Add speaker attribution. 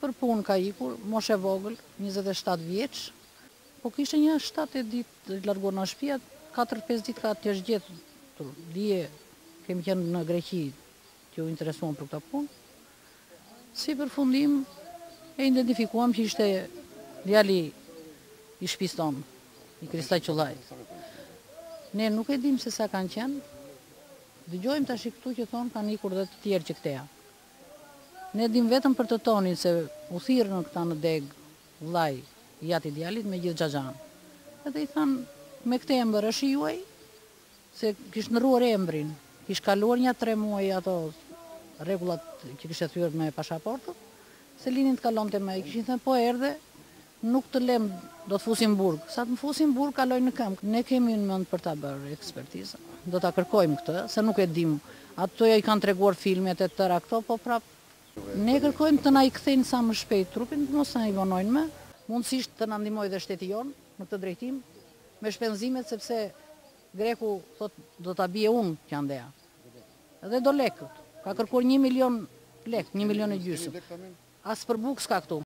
Speaker 1: Për punë ka ikur, mosh e vogël, 27 vjeç, po kishte një 7 ditë të larguar nga shtëpia, 4-5 ditë ka të zgjedhur. Dje kemi qenë në Greqi, që u interesuam për këtë punë. Si përfundim e identifikuam që ishte djali i shtëpisë tonë, i Krista Qullaj. Ne nuk e dim se sa kanë qenë, dëgjojmë tash këtu që thonë kanë ikur dhe të tjerë që këteja. Ne dim vetëm për të tonin se u thirrën në këta në deg vllai i ati djalit me gjithë xhaxhan. Edhe i thanë, me këtë emër është i juaj, se kishte ndrruar emrin, kishte kaluar një 3 muaj ato rregullat që kishte thyer me pasaportën, se linin të kalonte me, kishin thënë po erdhe, nuk të lem, do të fusim burg. Sa të më fusim burg, kaloj në këmbë. Ne kemi në mend për ta bërë ekspertizë. Do ta kërkojmë këtë, se nuk e dim. Ato i kanë treguar filmet e tëra këto, po prap ne kërkojmë të na i kthejnë sa më shpejt trupin, mos na i vonojnë më. Mundësisht të na ndihmojë dhe shteti jon në këtë drejtim me shpenzimet, sepse greku thot do ta bie unë që andeja. Dhe do lekët. Ka kërkuar 1 milion lek, 1,5 milion. As për bukë s'ka këtu.